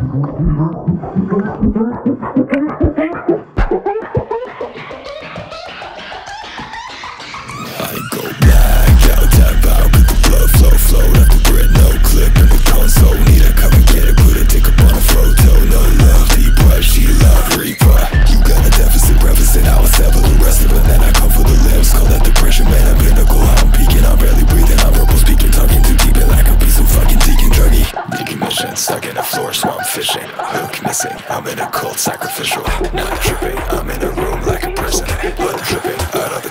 Stuck in a floor swamp fishing, hook missing, I'm in a cold sacrificial. Not tripping, I'm in a room like a prison, blood dripping out of the